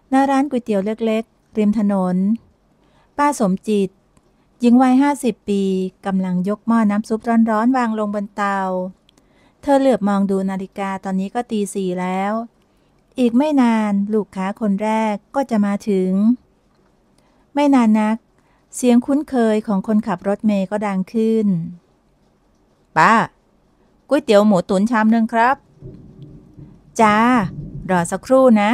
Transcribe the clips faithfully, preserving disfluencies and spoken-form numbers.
หน้าร้านก๋วยเตี๋ยวเล็กๆริมถนนป้าสมจิตหญิงวัยห้าสิบปีกำลังยกหม้อน้ำซุปร้อนๆวางลงบนเตาเธอเหลือบมองดูนาฬิกาตอนนี้ก็ตีสี่แล้วอีกไม่นานลูกค้าคนแรกก็จะมาถึงไม่นานนักเสียงคุ้นเคยของคนขับรถเมล์ก็ดังขึ้นป้าก๋วยเตี๋ยวหมูตุ๋นชามนึงครับจ้ารอสักครู่นะ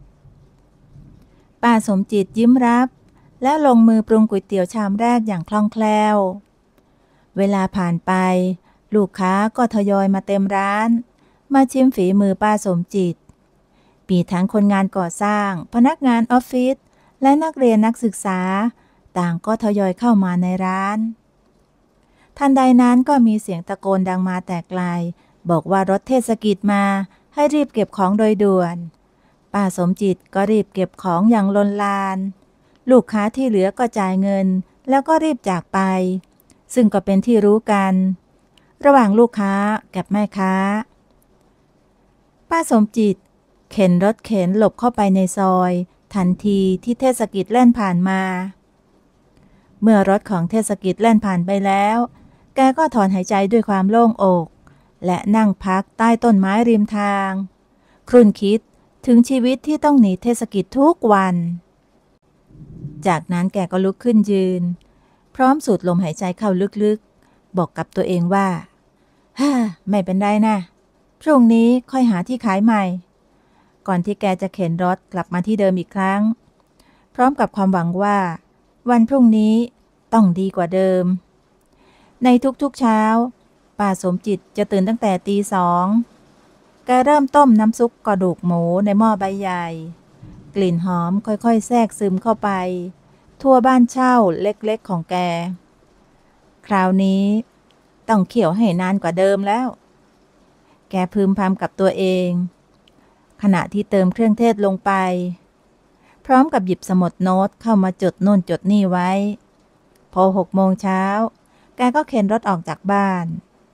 ป้าสมจิตยิ้มรับและลงมือปรุงก๋วยเตี๋ยวชามแรกอย่างคล่องแคล่วเวลาผ่านไปลูกค้าก็ทยอยมาเต็มร้านมาชิมฝีมือป้าสมจิตมีทั้งคนงานก่อสร้างพนักงานออฟฟิศและนักเรียนนักศึกษาต่างก็ทยอยเข้ามาในร้านทันใดนั้นก็มีเสียงตะโกนดังมาแต่ไกลบอกว่ารถเทศกิจมาให้รีบเก็บของโดยด่วนป้าสมจิตก็รีบเก็บของอย่างลนลานลูกค้าที่เหลือก็จ่ายเงินแล้วก็รีบจากไปซึ่งก็เป็นที่รู้กันระหว่างลูกค้ากับแม่ค้าป้าสมจิตเข็นรถเข็นหลบเข้าไปในซอยทันทีที่เทศกิจแล่นผ่านมาเมื่อรถของเทศกิจแล่นผ่านไปแล้วแกก็ถอนหายใจด้วยความโล่งอกและนั่งพักใต้ต้นไม้ริมทางครุ่นคิดถึงชีวิตที่ต้องหนีเทศกิจทุกวันจากนั้นแกก็ลุกขึ้นยืนพร้อมสูดลมหายใจเข้าลึกๆบอกกับตัวเองว่าฮ่าไม่เป็นไรนะพรุ่งนี้ค่อยหาที่ขายใหม่ก่อนที่แกจะเข็นรถกลับมาที่เดิมอีกครั้งพร้อมกับความหวังว่าวันพรุ่งนี้ต้องดีกว่าเดิมในทุกๆเช้าป้าสมจิตจะตื่นตั้งแต่ตีสองแกเริ่มต้มน้ำซุปกระดูกหมูในหม้อใบใหญ่กลิ่นหอมค่อยๆแทรกซึมเข้าไปทั่วบ้านเช่าเล็กๆของแกคราวนี้ต้องเคี่ยวให้นานกว่าเดิมแล้วแกพึมพำกับตัวเองขณะที่เติมเครื่องเทศลงไปพร้อมกับหยิบสมุดโน้ตเข้ามาจดโน่นจดนี่ไว้พอหกโมงเช้าแกก็เข็นรถออกจากบ้าน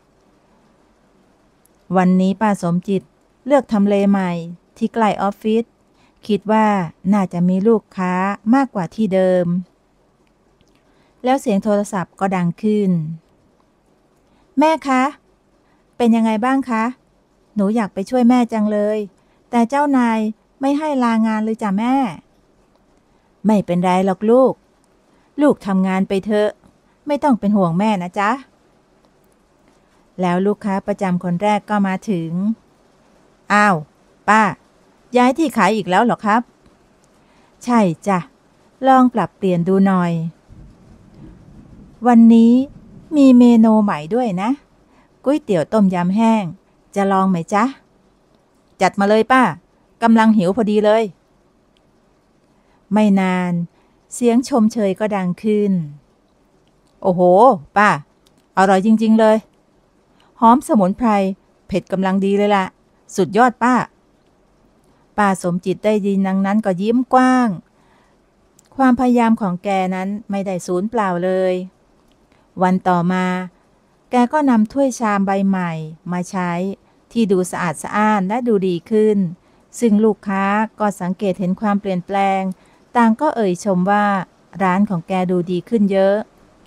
วันนี้ป้าสมจิตเลือกทำเลใหม่ที่ใกล้ออฟฟิศคิดว่าน่าจะมีลูกค้ามากกว่าที่เดิมแล้วเสียงโทรศัพท์ก็ดังขึ้นแม่คะเป็นยังไงบ้างคะหนูอยากไปช่วยแม่จังเลยแต่เจ้านายไม่ให้ลางานเลยจ้ะแม่ไม่เป็นไรหรอกลูกลูกทำงานไปเถอะไม่ต้องเป็นห่วงแม่นะจ๊ะแล้วลูกค้าประจำคนแรกก็มาถึงอ้าวป้าย้ายที่ขายอีกแล้วเหรอครับใช่จ้ะลองปรับเปลี่ยนดูหน่อยวันนี้มีเมนูใหม่ด้วยนะก๋วยเตี๋ยวต้มยำแห้งจะลองไหมจ๊ะจัดมาเลยป้ากำลังหิวพอดีเลยไม่นานเสียงชมเชยก็ดังขึ้นโอ้โหป้าอร่อยจริงๆเลยหอมสมุนไพรเผ็ดกำลังดีเลยล่ะสุดยอดป้าป้าสมจิตได้ยินดังนั้นก็ยิ้มกว้างความพยายามของแกนั้นไม่ได้สูญเปล่าเลยวันต่อมาแกก็นำถ้วยชามใบใหม่มาใช้ที่ดูสะอาดสะอ้านและดูดีขึ้นซึ่งลูกค้าก็สังเกตเห็นความเปลี่ยนแปลงต่างก็เอ่ยชมว่าร้านของแกดูดีขึ้นเยอะ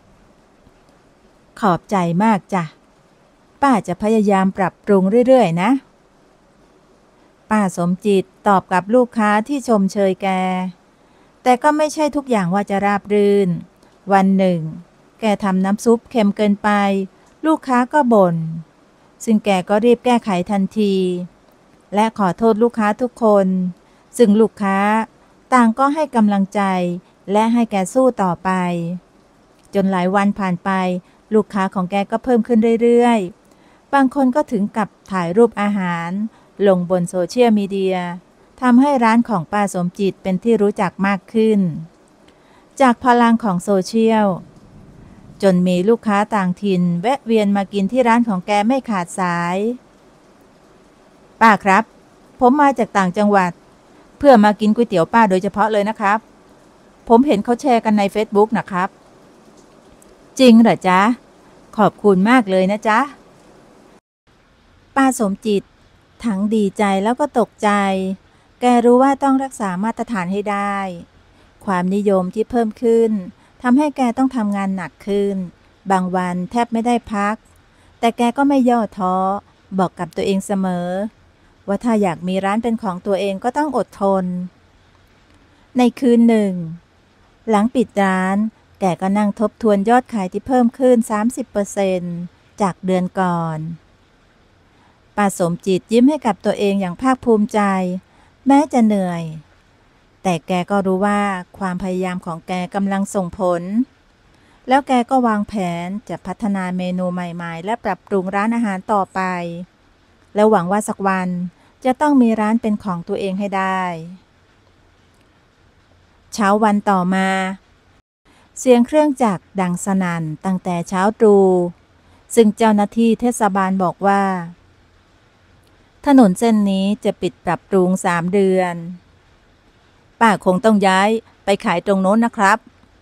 ขอบใจมากจ้ะป้าจะพยายามปรับปรุงเรื่อยๆนะป้าสมจิตตอบกับลูกค้าที่ชมเชยแกแต่ก็ไม่ใช่ทุกอย่างว่าจะราบรื่นวันหนึ่งแกทำน้ำซุปเค็มเกินไปลูกค้าก็บ่นซึ่งแกก็รีบแก้ไขทันทีและขอโทษลูกค้าทุกคนซึ่งลูกค้าต่างก็ให้กำลังใจและให้แกสู้ต่อไปจนหลายวันผ่านไปลูกค้าของแกก็เพิ่มขึ้นเรื่อยๆบางคนก็ถึงกับถ่ายรูปอาหารลงบนโซเชียลมีเดียทำให้ร้านของป้าสมจิตเป็นที่รู้จักมากขึ้นจากพลังของโซเชียลจนมีลูกค้าต่างถิ่นแวะเวียนมากินที่ร้านของแกไม่ขาดสายป้าครับผมมาจากต่างจังหวัดเพื่อมากินก๋วยเตี๋ยวป้าโดยเฉพาะเลยนะครับผมเห็นเขาแชร์กันใน เฟซบุ๊ก นะครับจริงเหรอจ๊ะขอบคุณมากเลยนะจ๊ะป้าสมจิตทั้งดีใจแล้วก็ตกใจแกรู้ว่าต้องรักษามาตรฐานให้ได้ ความนิยมที่เพิ่มขึ้นทำให้แกต้องทำงานหนักขึ้นบางวันแทบไม่ได้พักแต่แกก็ไม่ย่อท้อบอกกับตัวเองเสมอว่าถ้าอยากมีร้านเป็นของตัวเองก็ต้องอดทนในคืนหนึ่งหลังปิดร้านแกก็นั่งทบทวนยอดขายที่เพิ่มขึ้น สามสิบเปอร์เซ็นต์ จากเดือนก่อนป้าสมจิตยิ้มให้กับตัวเองอย่างภาคภูมิใจแม้จะเหนื่อยแต่แกก็รู้ว่าความพยายามของแกกำลังส่งผลแล้วแกก็วางแผนจะพัฒนาเมนูใหม่ๆและปรับปรุงร้านอาหารต่อไปแล้วหวังว่าสักวันจะต้องมีร้านเป็นของตัวเองให้ได้เช้าวันต่อมาเสียงเครื่องจักรดังสนั่นตั้งแต่เช้าตรู่ซึ่งเจ้าหน้าที่เทศบาลบอกว่าถนนเส้นนี้จะปิดปรับปรุงสามเดือนป้าคงต้องย้ายไปขายตรงโน้นนะครับ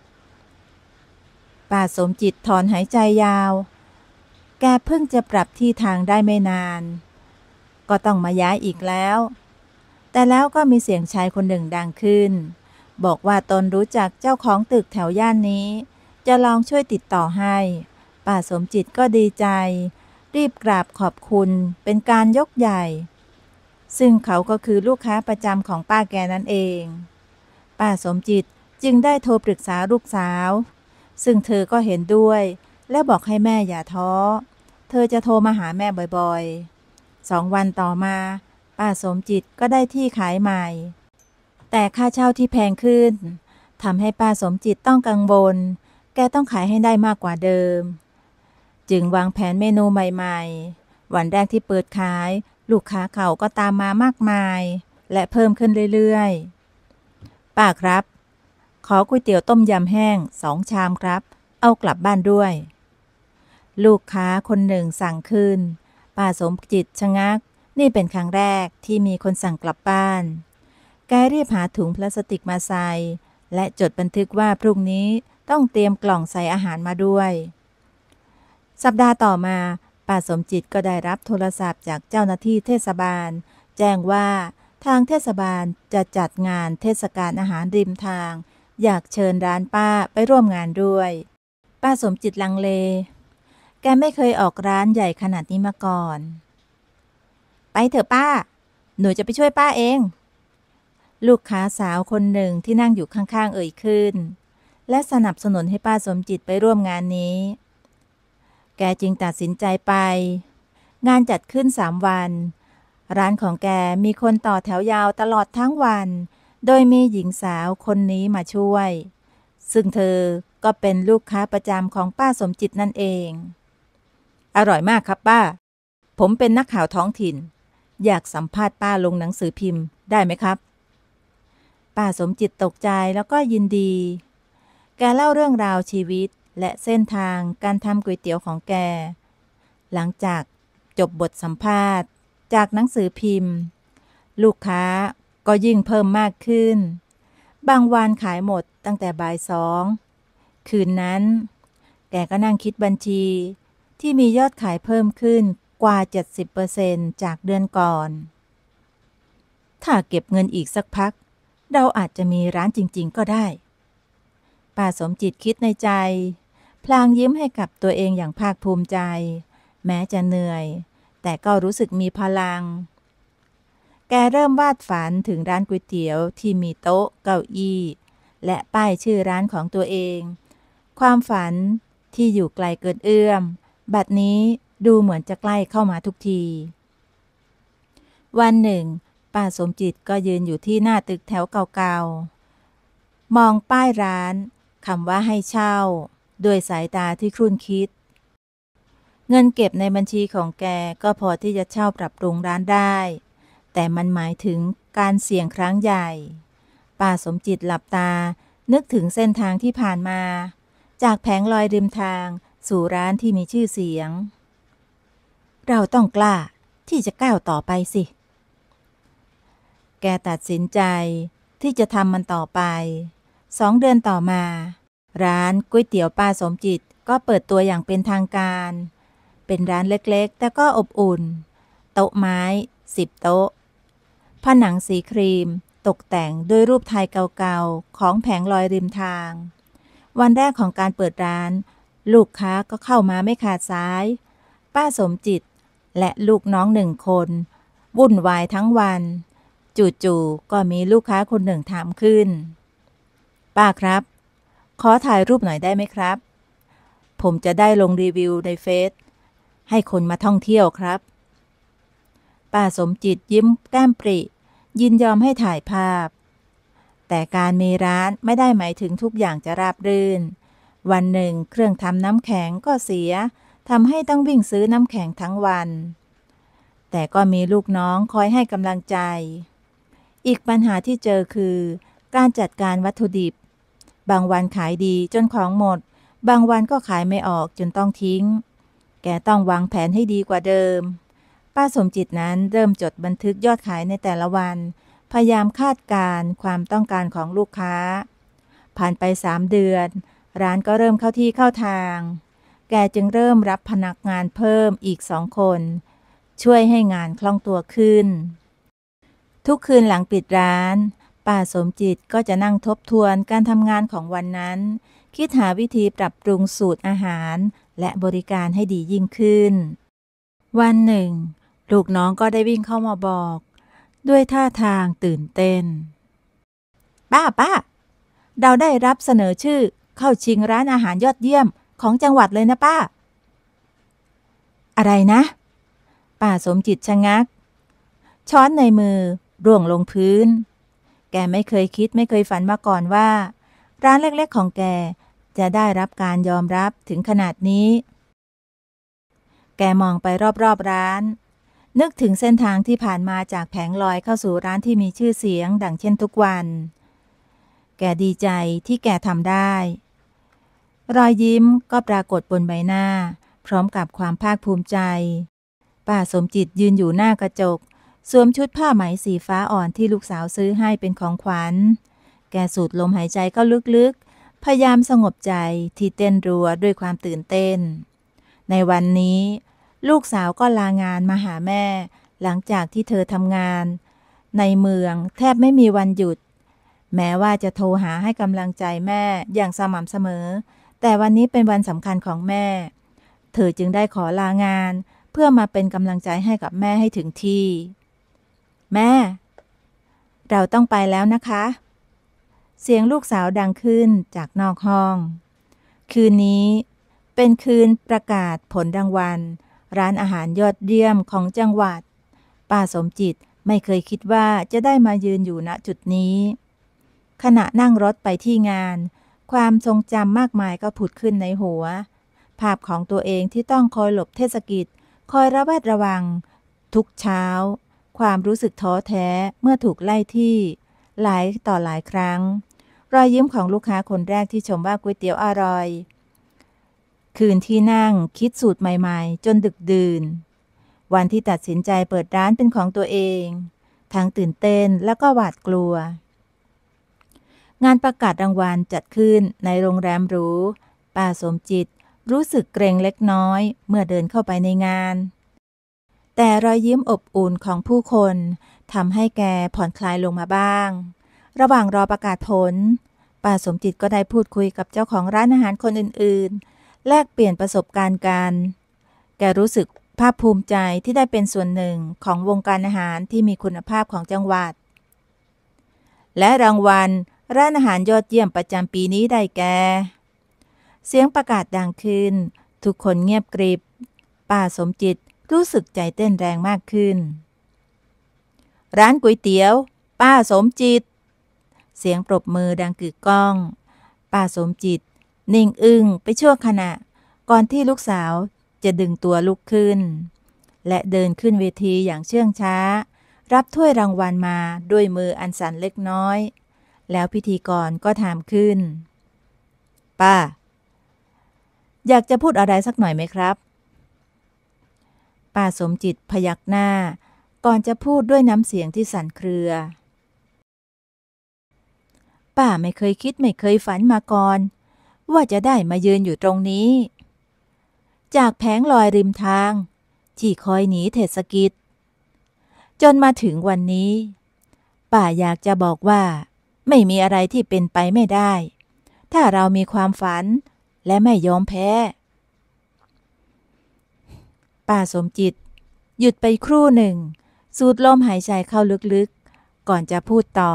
ป้าสมจิตถอนหายใจยาวแกเพิ่งจะปรับที่ทางได้ไม่นานก็ต้องมาย้ายอีกแล้วแต่แล้วก็มีเสียงชายคนหนึ่งดังขึ้นบอกว่าตนรู้จักเจ้าของตึกแถวย่านนี้จะลองช่วยติดต่อให้ป้าสมจิตก็ดีใจรีบกราบขอบคุณเป็นการยกใหญ่ซึ่งเขาก็คือลูกค้าประจำของป้าแกนั่นเองป้าสมจิตจึงได้โทรปรึกษาลูกสาวซึ่งเธอก็เห็นด้วยและบอกให้แม่อย่าท้อเธอจะโทรมาหาแม่บ่อยๆสองวันต่อมาป้าสมจิตก็ได้ที่ขายใหม่แต่ค่าเช่าที่แพงขึ้นทำให้ป้าสมจิตต้องกังวลแกต้องขายให้ได้มากกว่าเดิมจึงวางแผนเมนูใหม่ๆวันแรกที่เปิดขายลูกค้าเขาก็ตามมามากมายและเพิ่มขึ้นเรื่อยๆป้าครับขอก๋วยเตี๋ยวต้มยำแห้งสองชามครับเอากลับบ้านด้วยลูกค้าคนหนึ่งสั่งขึ้นป้าสมจิตชะงักนี่เป็นครั้งแรกที่มีคนสั่งกลับบ้านแกรีบหาถุงพลาสติกมาใส่และจดบันทึกว่าพรุ่งนี้ต้องเตรียมกล่องใส่อาหารมาด้วยสัปดาห์ต่อมาป้าสมจิตก็ได้รับโทรศัพท์จากเจ้าหน้าที่เทศบาลแจ้งว่าทางเทศบาลจะจัดงานเทศกาลอาหารริมทางอยากเชิญร้านป้าไปร่วมงานด้วยป้าสมจิตลังเลแกไม่เคยออกร้านใหญ่ขนาดนี้มาก่อนไปเถอะป้าหนูจะไปช่วยป้าเองลูกค้าสาวคนหนึ่งที่นั่งอยู่ข้างๆเอ่ยขึ้นและสนับสนุนให้ป้าสมจิตไปร่วมงานนี้แกจึงตัดสินใจไปงานจัดขึ้นสามวันร้านของแกมีคนต่อแถวยาวตลอดทั้งวันโดยมีหญิงสาวคนนี้มาช่วยซึ่งเธอก็เป็นลูกค้าประจำของป้าสมจิตนั่นเองอร่อยมากครับป้าผมเป็นนักข่าวท้องถิ่นอยากสัมภาษณ์ป้าลงหนังสือพิมพ์ได้ไหมครับป้าสมจิตตกใจแล้วก็ยินดีแกเล่าเรื่องราวชีวิตและเส้นทางการทำก๋วยเตี๋ยวของแกหลังจากจบบทสัมภาษณ์จากหนังสือพิมพ์ลูกค้าก็ยิ่งเพิ่มมากขึ้นบางวันขายหมดตั้งแต่บ่ายสองคืนนั้นแกก็นั่งคิดบัญชีที่มียอดขายเพิ่มขึ้นกว่า เจ็ดสิบเปอร์เซ็นต์ จากเดือนก่อนถ้าเก็บเงินอีกสักพักเราอาจจะมีร้านจริงๆก็ได้ป้าสมจิตคิดในใจพลางยิ้มให้กับตัวเองอย่างภาคภูมิใจแม้จะเหนื่อยแต่ก็รู้สึกมีพลังแกเริ่มวาดฝันถึงร้านก๋วยเตี๋ยวที่มีโต๊ะเก้าอี้และป้ายชื่อร้านของตัวเองความฝันที่อยู่ไกลเกินเอื้อมบัดนี้ดูเหมือนจะใกล้เข้ามาทุกทีวันหนึ่งป้าสมจิตก็ยืนอยู่ที่หน้าตึกแถวเก่าๆมองป้ายร้านคำว่าให้เช่าด้วยสายตาที่ครุ่นคิดเงินเก็บในบัญชีของแกก็พอที่จะเช่าปรับปรุงร้านได้แต่มันหมายถึงการเสี่ยงครั้งใหญ่ป้าสมจิตหลับตานึกถึงเส้นทางที่ผ่านมาจากแผงลอยริมทางสู่ร้านที่มีชื่อเสียงเราต้องกล้าที่จะก้าวต่อไปสิแกตัดสินใจที่จะทำมันต่อไปสองเดือนต่อมาร้านก๋วยเตี๋ยวป้าสมจิตก็เปิดตัวอย่างเป็นทางการเป็นร้านเล็กๆแต่ก็อบอุ่นโต๊ะไม้สิบโต๊ะผนังสีครีมตกแต่งด้วยรูปไทยเก่าๆของแผงลอยริมทางวันแรกของการเปิดร้านลูกค้าก็เข้ามาไม่ขาดสายป้าสมจิตและลูกน้องหนึ่งคนวุ่นวายทั้งวันจู่ๆก็มีลูกค้าคนหนึ่งถามขึ้นป้าครับขอถ่ายรูปหน่อยได้ไหมครับผมจะได้ลงรีวิวในเฟซให้คนมาท่องเที่ยวครับป้าสมจิตยิ้มแก้มปริยินยอมให้ถ่ายภาพแต่การมีร้านไม่ได้หมายถึงทุกอย่างจะราบรื่นวันหนึ่งเครื่องทำน้ำแข็งก็เสียทำให้ต้องวิ่งซื้อน้ำแข็งทั้งวันแต่ก็มีลูกน้องคอยให้กำลังใจอีกปัญหาที่เจอคือการจัดการวัตถุดิบบางวันขายดีจนของหมดบางวันก็ขายไม่ออกจนต้องทิ้งแกต้องวางแผนให้ดีกว่าเดิมป้าสมจิตนั้นเริ่มจดบันทึกยอดขายในแต่ละวันพยายามคาดการณ์ความต้องการของลูกค้าผ่านไปสามเดือนร้านก็เริ่มเข้าที่เข้าทางแกจึงเริ่มรับพนักงานเพิ่มอีกสองคนช่วยให้งานคล่องตัวขึ้นทุกคืนหลังปิดร้านป้าสมจิตก็จะนั่งทบทวนการทำงานของวันนั้นคิดหาวิธีปรับปรุงสูตรอาหารและบริการให้ดียิ่งขึ้นวันหนึ่งลูกน้องก็ได้วิ่งเข้ามาบอกด้วยท่าทางตื่นเต้นป้าป้าเราได้รับเสนอชื่อเข้าชิงร้านอาหารยอดเยี่ยมของจังหวัดเลยนะป้าอะไรนะป้าสมจิตชะงักช้อนในมือร่วงลงพื้นแกไม่เคยคิดไม่เคยฝันมาก่อนว่าร้านเล็กๆของแกจะได้รับการยอมรับถึงขนาดนี้แกมองไปรอบๆร้านนึกถึงเส้นทางที่ผ่านมาจากแผงลอยเข้าสู่ร้านที่มีชื่อเสียงดังเช่นทุกวันแกดีใจที่แกทำได้รอยยิ้มก็ปรากฏบนใบหน้าพร้อมกับความภาคภูมิใจป้าสมจิตยืนอยู่หน้ากระจกสวมชุดผ้าไหมสีฟ้าอ่อนที่ลูกสาวซื้อให้เป็นของขวัญแกสูดลมหายใจเข้าลึกๆพยายามสงบใจที่เต้นรัวด้วยความตื่นเต้นในวันนี้ลูกสาวก็ลางานมาหาแม่หลังจากที่เธอทำงานในเมืองแทบไม่มีวันหยุดแม้ว่าจะโทรหาให้กำลังใจแม่อย่างสม่ำเสมอแต่วันนี้เป็นวันสำคัญของแม่เธอจึงได้ขอลางานเพื่อมาเป็นกำลังใจให้กับแม่ให้ถึงที่แม่เราต้องไปแล้วนะคะเสียงลูกสาวดังขึ้นจากนอกห้องคืนนี้เป็นคืนประกาศผลรางวัลร้านอาหารยอดเยี่ยมของจังหวัดป้าสมจิตไม่เคยคิดว่าจะได้มายืนอยู่ณจุดนี้ขณะนั่งรถไปที่งานความทรงจำมากมายก็ผุดขึ้นในหัวภาพของตัวเองที่ต้องคอยหลบเทศกิจคอยระแวดระวังทุกเช้าความรู้สึกท้อแท้เมื่อถูกไล่ที่หลายต่อหลายครั้งรอยยิ้มของลูกค้าคนแรกที่ชมว่าก๋วยเตี๋ยวอร่อยคืนที่นั่งคิดสูตรใหม่ๆจนดึกดื่นวันที่ตัดสินใจเปิดร้านเป็นของตัวเองทั้งตื่นเต้นแล้วก็หวาดกลัวงานประกาศรางวัลจัดขึ้นในโรงแรมหรูป้าสมจิตรู้สึกเกรงเล็กน้อยเมื่อเดินเข้าไปในงานแต่รอยยิ้มอบอุ่นของผู้คนทำให้แกผ่อนคลายลงมาบ้างระหว่างรอประกาศผลป้าสมจิตก็ได้พูดคุยกับเจ้าของร้านอาหารคนอื่นๆแลกเปลี่ยนประสบการณ์กันแกรู้สึกภาคภูมิใจที่ได้เป็นส่วนหนึ่งของวงการอาหารที่มีคุณภาพของจังหวัดและรางวัลร้านอาหารยอดเยี่ยมประจำปีนี้ได้แก่เสียงประกาศดังขึ้นทุกคนเงียบกริบป้าสมจิตรู้สึกใจเต้นแรงมากขึ้นร้านก๋วยเตี๋ยวป้าสมจิตเสียงปรบมือดังกึกก้องป้าสมจิตนิ่งอึ้งไปชั่วขณะก่อนที่ลูกสาวจะดึงตัวลุกขึ้นและเดินขึ้นเวทีอย่างเชื่องช้ารับถ้วยรางวัลมาด้วยมืออันสั่นเล็กน้อยแล้วพิธีกรก็ถามขึ้นป้าอยากจะพูดอะไรสักหน่อยไหมครับป้าสมจิตพยักหน้าก่อนจะพูดด้วยน้ำเสียงที่สั่นเครือป้าไม่เคยคิดไม่เคยฝันมาก่อนว่าจะได้มายืนอยู่ตรงนี้จากแผงลอยริมทางที่คอยหนีเทศกิจจนมาถึงวันนี้ป้าอยากจะบอกว่าไม่มีอะไรที่เป็นไปไม่ได้ ถ้าเรามีความฝันและไม่ยอมแพ้ป้าสมจิตหยุดไปครู่หนึ่งสูดลมหายใจเข้าลึกๆก่อนจะพูดต่อ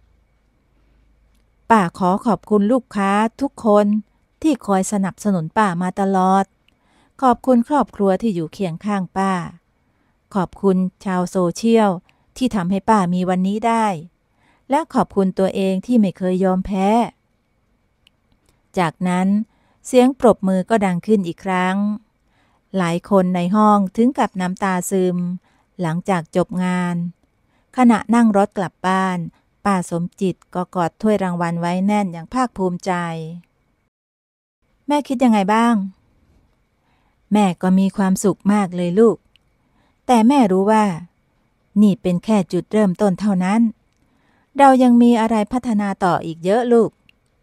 ป้าขอขอบคุณลูกค้าทุกคนที่คอยสนับสนุนป้ามาตลอดขอบคุณครอบครัวที่อยู่เคียงข้างป้าขอบคุณชาวโซเชียลที่ทำให้ป้ามีวันนี้ได้และขอบคุณตัวเองที่ไม่เคยยอมแพ้จากนั้นเสียงปรบมือก็ดังขึ้นอีกครั้งหลายคนในห้องถึงกับน้ำตาซึมหลังจากจบงานขณะนั่งรถกลับบ้านป้าสมจิตก็กอดถ้วยรางวัลไว้แน่นอย่างภาคภูมิใจแม่คิดยังไงบ้างแม่ก็มีความสุขมากเลยลูกแต่แม่รู้ว่านี่เป็นแค่จุดเริ่มต้นเท่านั้นเรายังมีอะไรพัฒนาต่ออีกเยอะลูก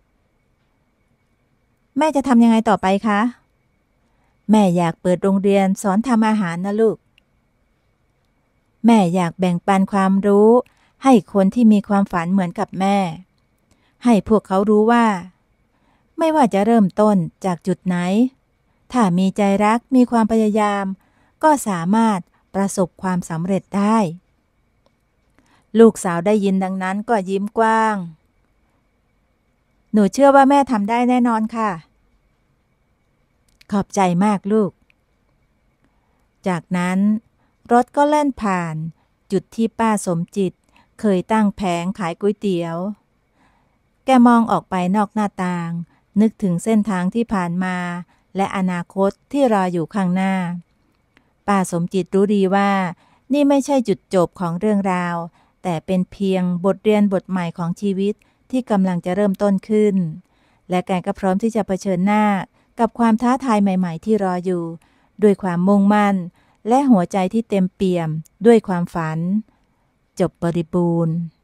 แม่จะทำยังไงต่อไปคะแม่อยากเปิดโรงเรียนสอนทำอาหารนะลูกแม่อยากแบ่งปันความรู้ให้คนที่มีความฝันเหมือนกับแม่ให้พวกเขารู้ว่าไม่ว่าจะเริ่มต้นจากจุดไหนถ้ามีใจรักมีความพยายามก็สามารถประสบความสำเร็จได้ลูกสาวได้ยินดังนั้นก็ยิ้มกว้างหนูเชื่อว่าแม่ทำได้แน่นอนค่ะขอบใจมากลูกจากนั้นรถก็เล่นผ่านจุดที่ป้าสมจิตเคยตั้งแผงขายก๋วยเตี๋ยวแกมองออกไปนอกหน้าต่างนึกถึงเส้นทางที่ผ่านมาและอนาคตที่รออยู่ข้างหน้าป้าสมจิตรู้ดีว่านี่ไม่ใช่จุดจบของเรื่องราวแต่เป็นเพียงบทเรียนบทใหม่ของชีวิตที่กำลังจะเริ่มต้นขึ้นและแกก็พร้อมที่จะเผชิญหน้ากับความท้าทายใหม่ๆที่รออยู่ด้วยความมุ่งมั่นและหัวใจที่เต็มเปี่ยมด้วยความฝันจบบริบูรณ์